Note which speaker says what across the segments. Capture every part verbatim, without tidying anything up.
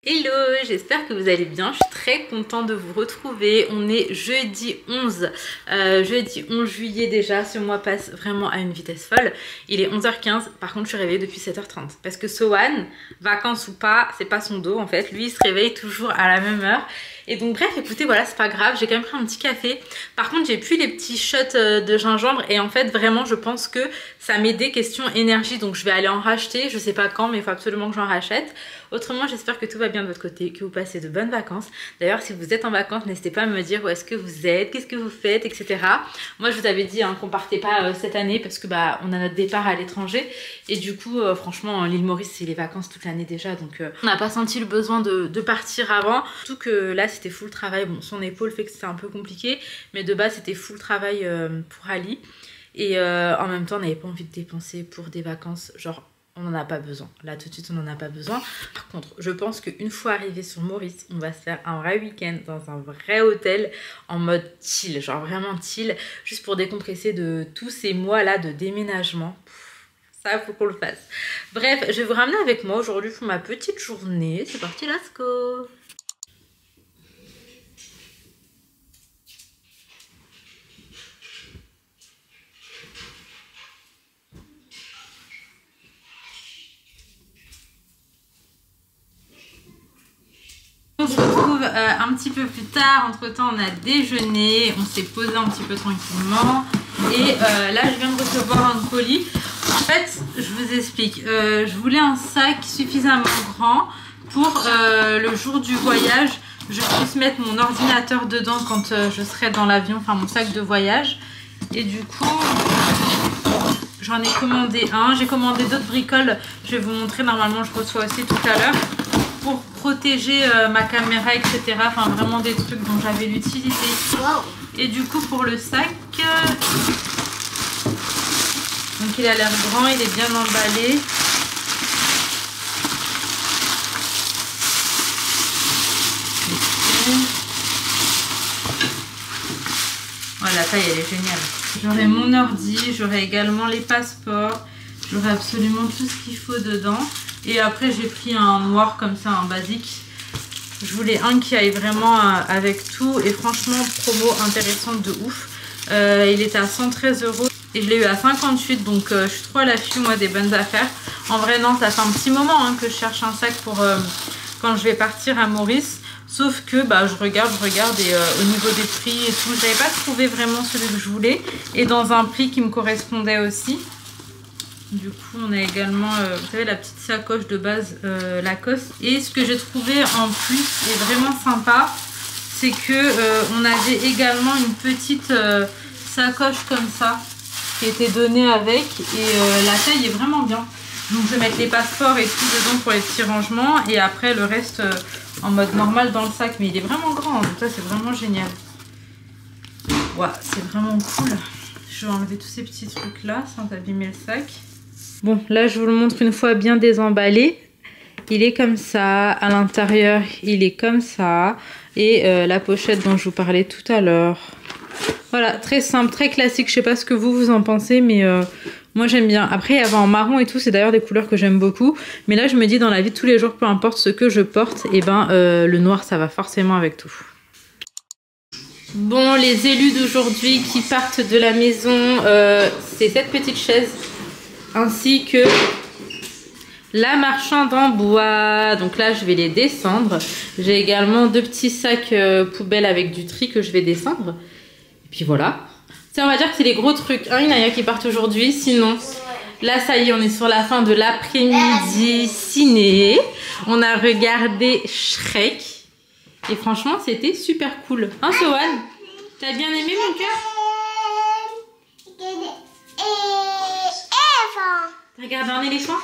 Speaker 1: Hello, j'espère que vous allez bien, je suis très contente de vous retrouver. On est jeudi onze, euh, jeudi onze juillet déjà, ce mois passe vraiment à une vitesse folle. Il est onze heures quinze, par contre je suis réveillée depuis sept heures trente. Parce que Sohan, vacances ou pas, c'est pas son dos en fait, lui il se réveille toujours à la même heure. Et donc bref, écoutez, voilà, c'est pas grave, j'ai quand même pris un petit café. Par contre, j'ai plus les petits shots de gingembre et en fait, vraiment, je pense que ça m'aidait question énergie. Donc je vais aller en racheter, je sais pas quand, mais il faut absolument que j'en rachète. Autrement, j'espère que tout va bien de votre côté, que vous passez de bonnes vacances. D'ailleurs, si vous êtes en vacances, n'hésitez pas à me dire où est-ce que vous êtes, qu'est-ce que vous faites, et cetera. Moi, je vous avais dit hein, qu'on partait pas euh, cette année parce que bah on a notre départ à l'étranger. Et du coup, euh, franchement, l'île Maurice, c'est les vacances toute l'année déjà. Donc, euh, on n'a pas senti le besoin de, de partir avant. Surtout que là, c'était full travail. Bon, son épaule fait que c'était un peu compliqué. Mais de base, c'était full travail euh, pour Ali. Et euh, en même temps, on n'avait pas envie de dépenser pour des vacances, genre... On n'en a pas besoin. Là, tout de suite, on n'en a pas besoin. Par contre, je pense qu'une fois arrivé sur Maurice, on va se faire un vrai week-end dans un vrai hôtel en mode chill. Genre vraiment chill. Juste pour décompresser de tous ces mois-là de déménagement. Ça, faut qu'on le fasse. Bref, je vais vous ramener avec moi aujourd'hui pour ma petite journée. C'est parti, let's go! On se retrouve euh, un petit peu plus tard. Entre temps, on a déjeuné, on s'est posé un petit peu tranquillement. Et euh, là, je viens de recevoir un colis. En fait, je vous explique. Euh, je voulais un sac suffisamment grand pour euh, le jour du voyage, je puisse mettre mon ordinateur dedans quand euh, je serai dans l'avion, enfin mon sac de voyage. Et du coup, j'en ai commandé un. J'ai commandé d'autres bricoles. Je vais vous montrer. Normalement, je reçois aussi tout à l'heure. Pour protéger euh, ma caméra, et cetera. Enfin, vraiment des trucs dont j'avais l'utilité. Wow. Et du coup, pour le sac, euh... donc il a l'air grand, il est bien emballé. Voilà, la taille, elle est géniale. J'aurai mon ordi, j'aurai également les passeports, j'aurai absolument tout ce qu'il faut dedans. Et après j'ai pris un noir comme ça, un basique. Je voulais un qui aille vraiment avec tout. Et franchement, promo intéressante de ouf. Euh, il était à cent treize euros. Et je l'ai eu à cinquante-huit. Donc euh, je suis trop à l'affût moi des bonnes affaires. En vrai non, ça fait un petit moment hein, que je cherche un sac pour euh, quand je vais partir à Maurice. Sauf que bah, je regarde, je regarde et euh, au niveau des prix et tout, je n'avais pas trouvé vraiment celui que je voulais. Et dans un prix qui me correspondait aussi. Du coup, on a également, euh, vous savez, la petite sacoche de base euh, Lacoste. Et ce que j'ai trouvé en plus est vraiment sympa, c'est que euh, on avait également une petite euh, sacoche comme ça qui était donnée avec. Et euh, la taille est vraiment bien. Donc, je vais mettre les passeports et tout dedans pour les petits rangements. Et après, le reste euh, en mode normal dans le sac. Mais il est vraiment grand. Donc, ça, c'est vraiment génial. Ouais, c'est vraiment cool. Je vais enlever tous ces petits trucs là sans abîmer le sac. Bon, là, je vous le montre une fois bien désemballé. Il est comme ça. À l'intérieur, il est comme ça. Et euh, la pochette dont je vous parlais tout à l'heure. Voilà, très simple, très classique. Je sais pas ce que vous, vous en pensez, mais euh, moi, j'aime bien. Après, il y avait en marron et tout. C'est d'ailleurs des couleurs que j'aime beaucoup. Mais là, je me dis, dans la vie de tous les jours, peu importe ce que je porte, et ben, euh, le noir, ça va forcément avec tout. Bon, les élus d'aujourd'hui qui partent de la maison, euh, c'est cette petite chaise. Ainsi que la marchande en bois. Donc là, je vais les descendre. J'ai également deux petits sacs euh, poubelles avec du tri que je vais descendre. Et puis voilà. Ça, on va dire que c'est les gros trucs. Hein, il y en a qui partent aujourd'hui. Sinon, là, ça y est, on est sur la fin de l'après-midi ciné. On a regardé Shrek. Et franchement, c'était super cool. Hein, Sohan? T'as bien aimé, mon cœur? T'as regardé un éléphant?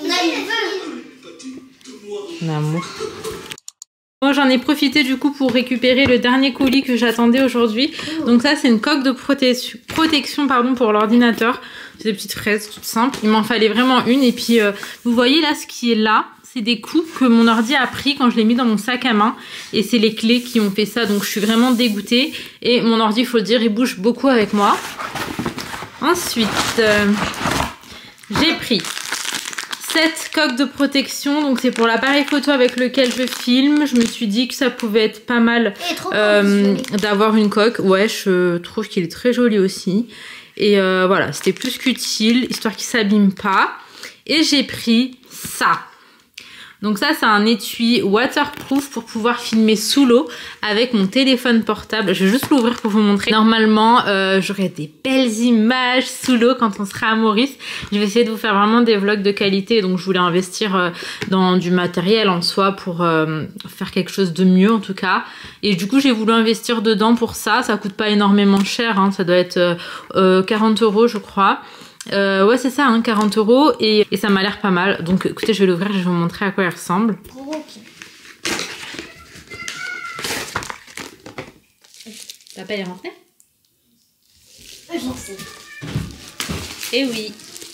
Speaker 1: Un amour. Moi j'en ai profité du coup pour récupérer le dernier colis que j'attendais aujourd'hui. Donc ça c'est une coque de protection, protection pardon, pour l'ordinateur. C'est des petites fraises toutes simples. Il m'en fallait vraiment une. Et puis euh, vous voyez là ce qui est là. C'est des coups que mon ordi a pris quand je l'ai mis dans mon sac à main. Et c'est les clés qui ont fait ça. Donc je suis vraiment dégoûtée. Et mon ordi, il faut le dire, il bouge beaucoup avec moi. Ensuite... Euh, j'ai pris sept coques de protection, donc c'est pour l'appareil photo avec lequel je filme. Je me suis dit que ça pouvait être pas mal euh, d'avoir une coque. Ouais, je trouve qu'il est très joli aussi. Et euh, voilà, c'était plus qu'utile, histoire qu'il s'abîme pas. Et j'ai pris ça. Donc ça, c'est un étui waterproof pour pouvoir filmer sous l'eau avec mon téléphone portable. Je vais juste l'ouvrir pour vous montrer. Normalement, euh, j'aurai des belles images sous l'eau quand on sera à Maurice. Je vais essayer de vous faire vraiment des vlogs de qualité. Donc je voulais investir euh, dans du matériel en soi pour euh, faire quelque chose de mieux en tout cas. Et du coup, j'ai voulu investir dedans pour ça. Ça coûte pas énormément cher, hein. Ça doit être euh, euh, quarante euros je crois. Euh, ouais c'est ça, hein, quarante euros et, et ça m'a l'air pas mal. Donc écoutez, je vais l'ouvrir, je vais vous montrer à quoi il ressemble. T'as pas y rentrer?
Speaker 2: J'en sais.
Speaker 1: Eh oui.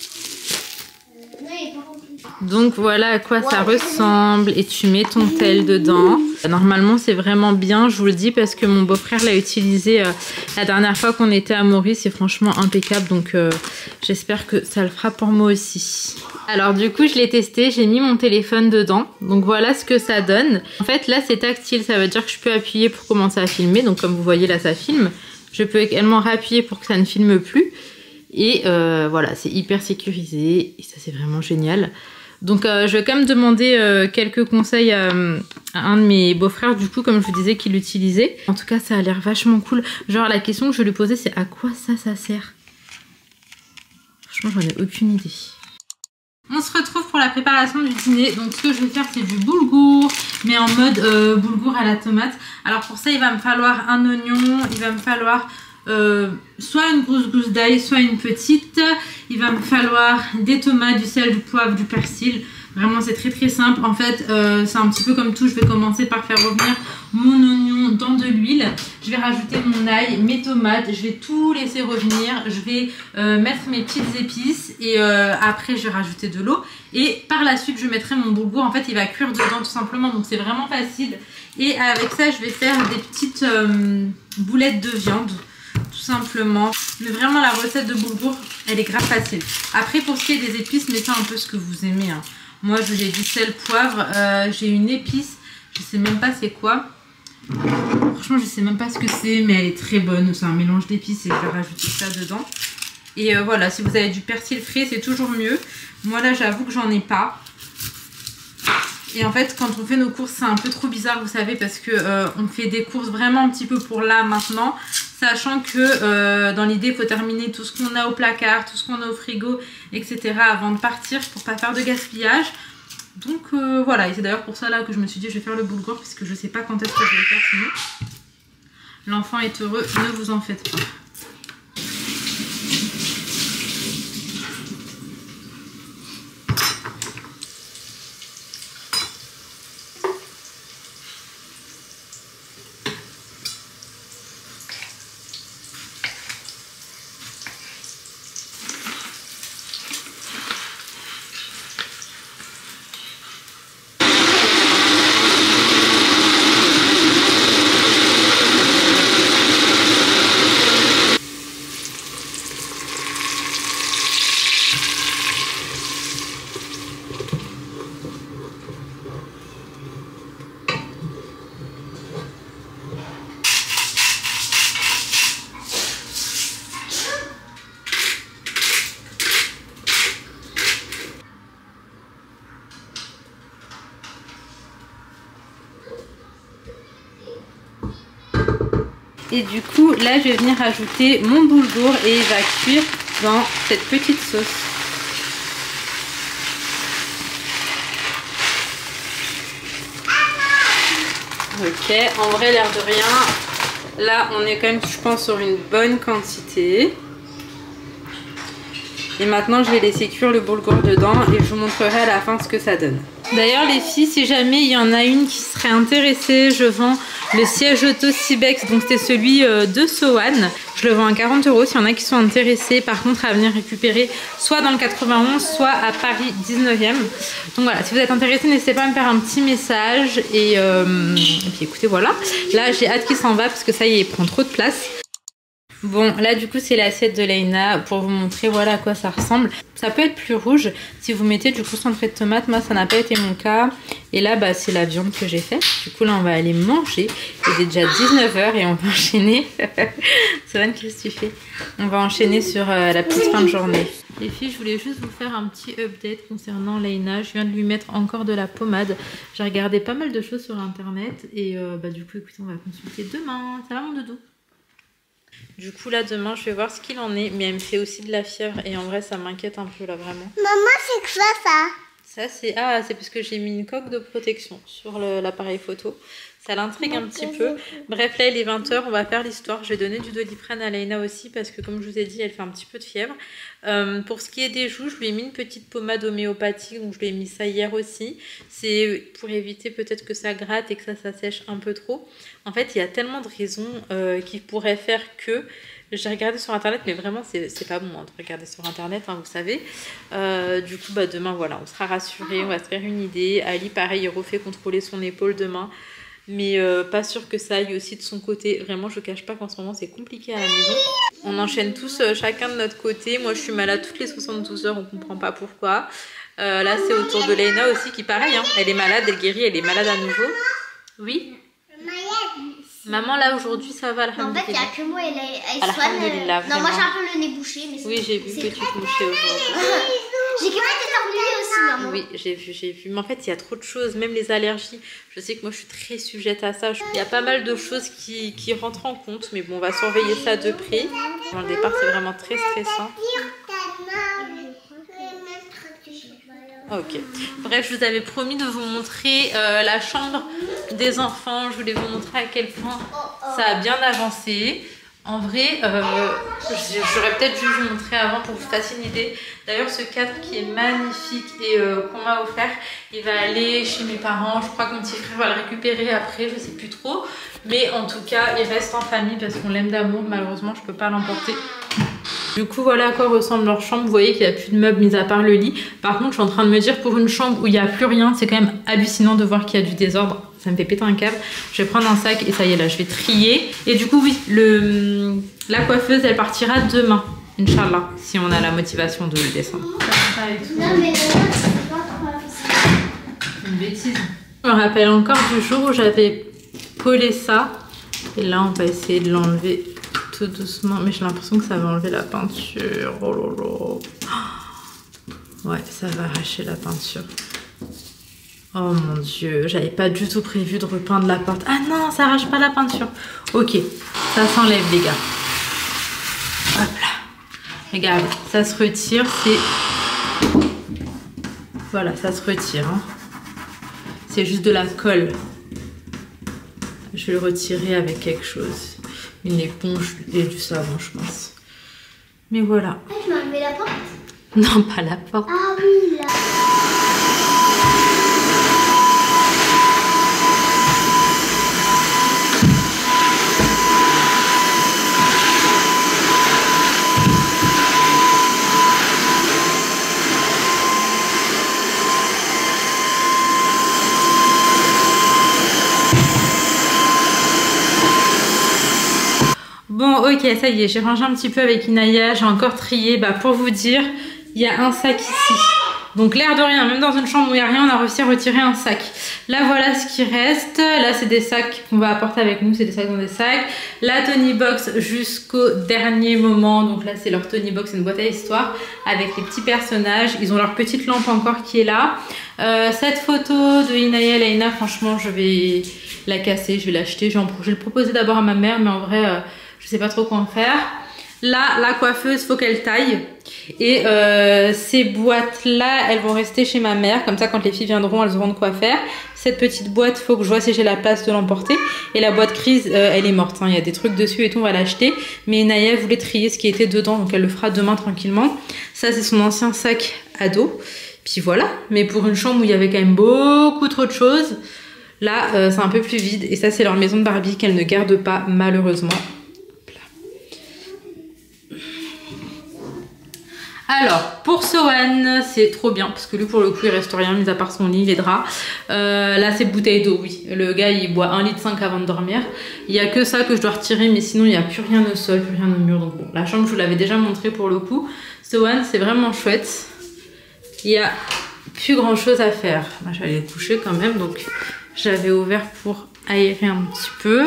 Speaker 1: Donc voilà à quoi ça ressemble et tu mets ton tel dedans. Normalement c'est vraiment bien, je vous le dis, parce que mon beau-frère l'a utilisé euh, la dernière fois qu'on était à Maurice, c'est franchement impeccable, donc euh, j'espère que ça le fera pour moi aussi. Alors du coup je l'ai testé, j'ai mis mon téléphone dedans, donc voilà ce que ça donne. En fait là c'est tactile, ça veut dire que je peux appuyer pour commencer à filmer, donc comme vous voyez là ça filme. Je peux également réappuyer pour que ça ne filme plus. Et euh, voilà, c'est hyper sécurisé et ça c'est vraiment génial. Donc euh, je vais quand même demander euh, quelques conseils à, à un de mes beaux-frères du coup, comme je vous disais, qu'il l'utilisait. En tout cas ça a l'air vachement cool. Genre la question que je lui posais c'est à quoi ça ça sert? Franchement j'en ai aucune idée. On se retrouve pour la préparation du dîner. Donc ce que je vais faire c'est du boulgour, mais en mode euh, boulgour à la tomate. Alors pour ça il va me falloir un oignon, il va me falloir Euh, soit une grosse gousse d'ail, soit une petite. Il va me falloir des tomates, du sel, du poivre, du persil. Vraiment c'est très très simple. En fait euh, c'est un petit peu comme tout. Je vais commencer par faire revenir mon oignon dans de l'huile. Je vais rajouter mon ail, mes tomates. Je vais tout laisser revenir. Je vais euh, mettre mes petites épices. Et euh, après je vais rajouter de l'eau. Et par la suite je mettrai mon boulgour. En fait il va cuire dedans tout simplement. Donc c'est vraiment facile. Et avec ça je vais faire des petites euh, boulettes de viande. Tout simplement. Mais vraiment la recette de boulgour elle est grave facile. Après pour ce qui est des épices, mettez un peu ce que vous aimez, hein. Moi j'ai du sel, poivre, euh, j'ai une épice, je sais même pas c'est quoi. Franchement je sais même pas ce que c'est, mais elle est très bonne. C'est un mélange d'épices et je vais rajouter ça dedans. Et euh, voilà, si vous avez du persil frais c'est toujours mieux. Moi là j'avoue que j'en ai pas. Et en fait quand on fait nos courses c'est un peu trop bizarre, vous savez, parce que euh, on fait des courses vraiment un petit peu pour là maintenant, sachant que euh, dans l'idée il faut terminer tout ce qu'on a au placard, tout ce qu'on a au frigo, et cetera avant de partir pour pas faire de gaspillage. Donc euh, voilà, et c'est d'ailleurs pour ça là que je me suis dit je vais faire le boulgour, parce que je sais pas quand est-ce que je vais le faire sinon. L'enfant est heureux, ne vous en faites pas. Et du coup là je vais venir ajouter mon boulgour et il va cuire dans cette petite sauce. Ok, en vrai l'air de rien, là on est quand même je pense sur une bonne quantité. Et maintenant je vais laisser cuire le boulgour dedans et je vous montrerai à la fin ce que ça donne. D'ailleurs les filles, si jamais il y en a une qui serait intéressée, je vends le siège auto Cybex, donc c'est celui de Sohan. Je le vends à quarante euros s'il y en a qui sont intéressés. Par contre à venir récupérer soit dans le quatre-vingt-onze, soit à Paris dix-neuvième. Donc voilà, si vous êtes intéressés, n'hésitez pas à me faire un petit message. Et, euh, et puis écoutez, voilà. Là j'ai hâte qu'il s'en va parce que ça y est, il prend trop de place. Bon, là du coup c'est l'assiette de Leïna pour vous montrer voilà à quoi ça ressemble. Ça peut être plus rouge si vous mettez du concentré de tomate. Moi ça n'a pas été mon cas. Et là bah, c'est la viande que j'ai faite. Du coup là on va aller manger. Il est déjà dix-neuf heures et on va enchaîner. Savane, qu'est-ce que tu fais? On va enchaîner sur euh, la petite fin de journée. Les filles, je voulais juste vous faire un petit update concernant Leïna. Je viens de lui mettre encore de la pommade. J'ai regardé pas mal de choses sur internet. Et euh, bah, du coup écoutez, on va consulter demain. Ça va mon doudou? Du coup là demain je vais voir ce qu'il en est, mais elle me fait aussi de la fièvre et en vrai ça m'inquiète un peu là vraiment.
Speaker 2: Maman, c'est que ça, ça
Speaker 1: Ça c'est ah c'est parce que j'ai mis une coque de protection sur l'appareil photo. Ça l'intrigue un petit peu. Bref, là il est vingt heures, on va faire l'histoire. Je vais donner du Doliprane à Leïna aussi parce que comme je vous ai dit, elle fait un petit peu de fièvre. Euh, pour ce qui est des joues, je lui ai mis une petite pommade homéopathique, donc je lui ai mis ça hier aussi. C'est pour éviter peut-être que ça gratte et que ça s'assèche un peu trop. En fait, il y a tellement de raisons euh, qui pourraient faire que... J'ai regardé sur internet, mais vraiment c'est pas bon hein, de regarder sur internet, hein, vous savez. Euh, du coup, bah, demain, voilà, on sera rassurés, on va se faire une idée. Ali, pareil, il refait contrôler son épaule demain. Mais euh, pas sûr que ça aille aussi de son côté. Vraiment, je cache pas qu'en ce moment, c'est compliqué à la maison. On enchaîne tous euh, chacun de notre côté. Moi, je suis malade toutes les soixante-douze heures, on comprend pas pourquoi. Euh, là, c'est au tour de Leïna aussi, qui pareil, hein, elle est malade, elle guérit, elle est malade à nouveau. Oui. Maman, là, aujourd'hui, ça va, alhamdoulilah.
Speaker 2: En fait, il n'y a que moi et elle soigne. Non, moi, j'ai un peu le nez bouché. Mais
Speaker 1: oui, j'ai vu que tu te mouchais aujourd'hui.
Speaker 2: J'ai que moi t'es aussi, maman.
Speaker 1: Oui, j'ai vu, j'ai vu. Mais en fait, il y a trop de choses, même les allergies. Je sais que moi, je suis très sujette à ça. Il y a pas mal de choses qui, qui rentrent en compte. Mais bon, on va surveiller ça de près. Bon, le départ, c'est vraiment très stressant. Ok. Bref, je vous avais promis de vous montrer euh, la chambre des enfants. Je voulais vous montrer à quel point ça a bien avancé. En vrai, euh, j'aurais peut-être dû vous montrer avant pour que vous fassiez une idée. D'ailleurs, ce cadre qui est magnifique et euh, qu'on m'a offert, il va aller chez mes parents. Je crois que mon petit frère va le récupérer après, je sais plus trop. Mais en tout cas, il reste en famille parce qu'on l'aime d'amour. Malheureusement, je peux pas l'emporter. Du coup, voilà à quoi ressemble leur chambre. Vous voyez qu'il n'y a plus de meubles mis à part le lit. Par contre, je suis en train de me dire, pour une chambre où il n'y a plus rien, c'est quand même hallucinant de voir qu'il y a du désordre. Ça me fait péter un câble. Je vais prendre un sac et ça y est, là, je vais trier. Et du coup, oui, le, la coiffeuse, elle partira demain, Inch'Allah, si on a la motivation de le descendre.
Speaker 2: Non, mais c'est pas trop
Speaker 1: une bêtise. Je me rappelle encore du jour où j'avais collé ça. Et là, on va essayer de l'enlever tout doucement. Mais j'ai l'impression que ça va enlever la peinture. Oh là là. Ouais, ça va arracher la peinture. Oh mon dieu, j'avais pas du tout prévu de repeindre la porte. Ah non, ça arrache pas la peinture. Ok, ça s'enlève les gars. Hop là. Regarde, ça se retire, c'est... Voilà, ça se retire. Hein. C'est juste de la colle. Je vais le retirer avec quelque chose. Une éponge et du savon, je pense. Mais voilà.
Speaker 2: Ah, tu m'as enlevé la porte?
Speaker 1: Non, pas la porte.
Speaker 2: Ah oui, là.
Speaker 1: Bon, ok, ça y est, j'ai rangé un petit peu avec Inaya, j'ai encore trié. Bah, pour vous dire, il y a un sac ici. Donc, l'air de rien, même dans une chambre où il n'y a rien, on a réussi à retirer un sac. Là, voilà ce qui reste. Là, c'est des sacs qu'on va apporter avec nous, c'est des sacs dans des sacs. La Tony Box jusqu'au dernier moment. Donc là, c'est leur Tony Box, c'est une boîte à histoire avec les petits personnages. Ils ont leur petite lampe encore qui est là. Euh, cette photo de Inaya et Leïna, franchement, je vais la casser, je vais l'acheter. Je vais le proposer d'abord à ma mère, mais en vrai... Euh, je sais pas trop quoi en faire. Là, la coiffeuse, faut qu'elle taille. Et euh, ces boîtes-là, elles vont rester chez ma mère. Comme ça, quand les filles viendront, elles auront de quoi faire. Cette petite boîte, faut que je vois si j'ai la place de l'emporter. Et la boîte crise, euh, elle est morte. Hein. Il y a des trucs dessus et tout, on va l'acheter. Mais Naya voulait trier ce qui était dedans, donc elle le fera demain tranquillement. Ça, c'est son ancien sac à dos. Puis voilà. Mais pour une chambre où il y avait quand même beaucoup trop de choses, là, euh, c'est un peu plus vide. Et ça, c'est leur maison de Barbie qu'elle ne garde pas, malheureusement. Alors, pour Sohan, c'est trop bien, parce que lui, pour le coup, il reste rien, mis à part son lit, les draps. Euh, là, c'est bouteille d'eau, oui. Le gars, il boit un litre cinq avant de dormir. Il n'y a que ça que je dois retirer, mais sinon, il n'y a plus rien au sol, plus rien au mur. Donc bon, la chambre, je vous l'avais déjà montré pour le coup. Sohan, c'est vraiment chouette. Il n'y a plus grand-chose à faire. Moi, je vais aller coucher quand même, donc j'avais ouvert pour aérer un petit peu.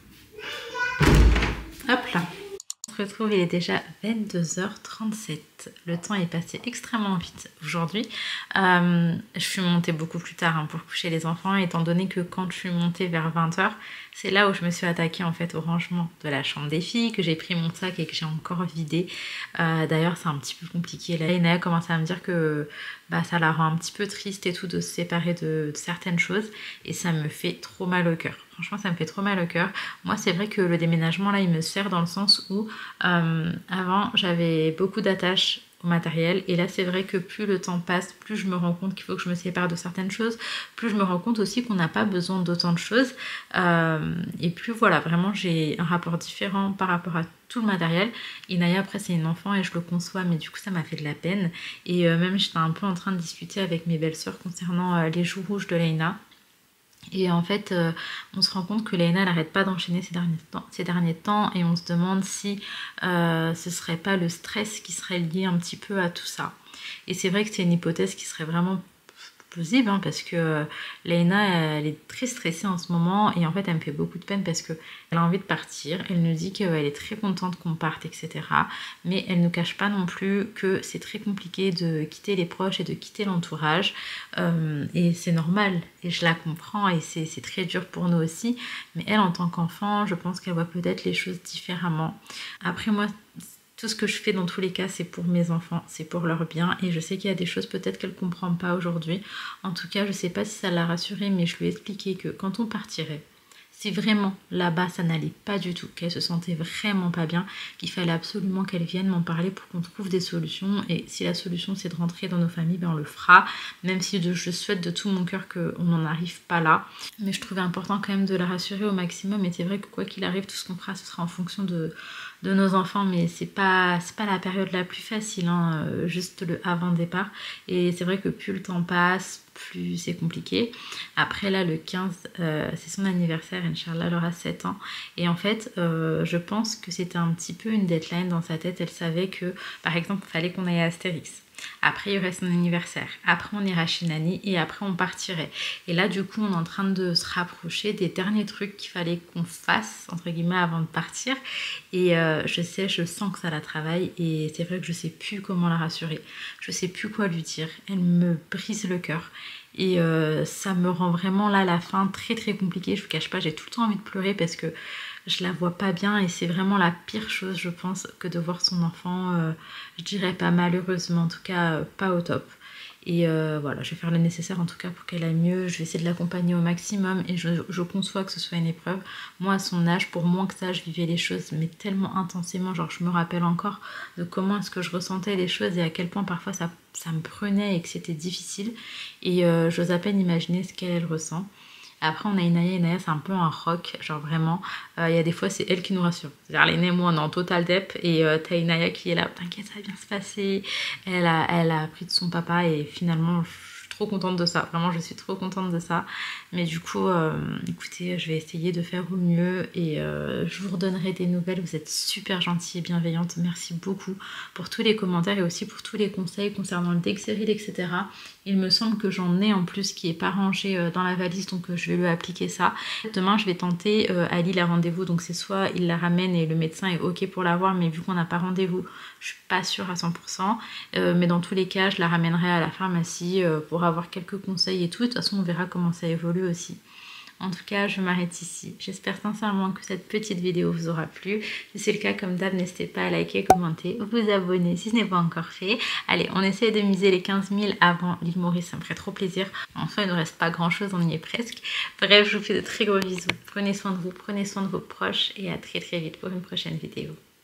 Speaker 1: Hop là. On se retrouve, il est déjà vingt-deux heures trente-sept. Le temps est passé extrêmement vite aujourd'hui. Euh, je suis montée beaucoup plus tard hein, pour coucher les enfants, étant donné que quand je suis montée vers vingt heures, c'est là où je me suis attaquée en fait au rangement de la chambre des filles, que j'ai pris mon sac et que j'ai encore vidé. Euh, D'ailleurs, c'est un petit peu compliqué. Là, Inaya commence à me dire que bah, ça la rend un petit peu triste et tout de se séparer de, de certaines choses, et ça me fait trop mal au cœur. Franchement, ça me fait trop mal au cœur. Moi, c'est vrai que le déménagement, là, il me sert dans le sens où euh, avant, j'avais beaucoup d'attaches au matériel. Et là, c'est vrai que plus le temps passe, plus je me rends compte qu'il faut que je me sépare de certaines choses. Plus je me rends compte aussi qu'on n'a pas besoin d'autant de choses. Euh, et plus, voilà, vraiment, j'ai un rapport différent par rapport à tout le matériel. Inaya, après, c'est une enfant et je le conçois, mais du coup, ça m'a fait de la peine. Et euh, même, j'étais un peu en train de discuter avec mes belles-sœurs concernant euh, les joues rouges de Leïna. Et en fait, euh, on se rend compte que Leïna n'arrête pas d'enchaîner ces derniers temps, ces derniers temps et on se demande si euh, ce serait pas le stress qui serait lié un petit peu à tout ça. Et c'est vrai que c'est une hypothèse qui serait vraiment plausible hein, parce que euh, Leïna, elle est très stressée en ce moment et en fait, elle me fait beaucoup de peine parce qu'elle a envie de partir. Elle nous dit qu'elle est très contente qu'on parte, et cetera. Mais elle ne nous cache pas non plus que c'est très compliqué de quitter les proches et de quitter l'entourage. Euh, et c'est normal et je la comprends et c'est très dur pour nous aussi. Mais elle, en tant qu'enfant, je pense qu'elle voit peut-être les choses différemment. Après, moi, tout ce que je fais dans tous les cas, c'est pour mes enfants, c'est pour leur bien. Et je sais qu'il y a des choses peut-être qu'elle ne comprend pas aujourd'hui. En tout cas, je ne sais pas si ça l'a rassurée, mais je lui ai expliqué que quand on partirait, si vraiment là-bas ça n'allait pas du tout, qu'elle se sentait vraiment pas bien, qu'il fallait absolument qu'elle vienne m'en parler pour qu'on trouve des solutions. Et si la solution c'est de rentrer dans nos familles, ben on le fera, même si je souhaite de tout mon cœur qu'on n'en arrive pas là. Mais je trouvais important quand même de la rassurer au maximum. Et c'est vrai que quoi qu'il arrive, tout ce qu'on fera, ce sera en fonction de, de nos enfants. Mais c'est pas, c'est pas la période la plus facile, hein, euh, juste le avant départ. Et c'est vrai que plus le temps passe, plus c'est compliqué. Après là, le quinze, euh, c'est son anniversaire, Inch'Allah, elle aura sept ans. Et en fait, euh, je pense que c'était un petit peu une deadline dans sa tête. Elle savait que, par exemple, il fallait qu'on aille à Astérix. Après, il y aurait son anniversaire. Après, on ira chez Nani et après, on partirait. Et là, du coup, on est en train de se rapprocher des derniers trucs qu'il fallait qu'on fasse, entre guillemets, avant de partir. Et euh, je sais, je sens que ça la travaille et c'est vrai que je sais plus comment la rassurer. Je sais plus quoi lui dire. Elle me brise le cœur. Et euh, ça me rend vraiment là, la fin, très très compliquée. Je vous cache pas, j'ai tout le temps envie de pleurer parce que je la vois pas bien et c'est vraiment la pire chose, je pense, que de voir son enfant, euh, je dirais pas malheureusement, en tout cas euh, pas au top. Et euh, voilà, je vais faire le nécessaire en tout cas pour qu'elle aille mieux. Je vais essayer de l'accompagner au maximum et je, je conçois que ce soit une épreuve. Moi, à son âge, pour moins que ça, je vivais les choses mais tellement intensément. Genre, je me rappelle encore de comment est-ce que je ressentais les choses et à quel point parfois ça, ça me prenait et que c'était difficile. Et euh, j'ose à peine imaginer ce qu'elle ressent. Après, on a Inaya. Inaya, c'est un peu un rock, genre vraiment. Il euh, y a des fois, c'est elle qui nous rassure. C'est-à-dire, Léna et moi, on est en total dep. Et euh, t'as Inaya qui est là, t'inquiète, ça va bien se passer. Elle a, elle a appris de son papa et finalement, je suis trop contente de ça. Vraiment, je suis trop contente de ça. Mais du coup, euh, écoutez, je vais essayer de faire au mieux et euh, je vous redonnerai des nouvelles. Vous êtes super gentille et bienveillante. Merci beaucoup pour tous les commentaires et aussi pour tous les conseils concernant le Dexeril, et cetera. Il me semble que j'en ai en plus qui n'est pas rangé dans la valise, donc je vais lui appliquer ça. Demain, je vais tenter, euh, Ali la rendez-vous, donc c'est soit il la ramène et le médecin est ok pour la voir, mais vu qu'on n'a pas rendez-vous, je suis pas sûre à cent pour cent. Euh, mais dans tous les cas, je la ramènerai à la pharmacie euh, pour avoir quelques conseils et tout. De toute façon, on verra comment ça évolue aussi. En tout cas, je m'arrête ici. J'espère sincèrement que cette petite vidéo vous aura plu. Si c'est le cas, comme d'hab, n'hésitez pas à liker, commenter, vous abonner si ce n'est pas encore fait. Allez, on essaie de miser les quinze mille avant l'île Maurice, ça me ferait trop plaisir. Enfin, il ne reste pas grand chose, on y est presque. Bref, je vous fais de très gros bisous. Prenez soin de vous, prenez soin de vos proches et à très très vite pour une prochaine vidéo.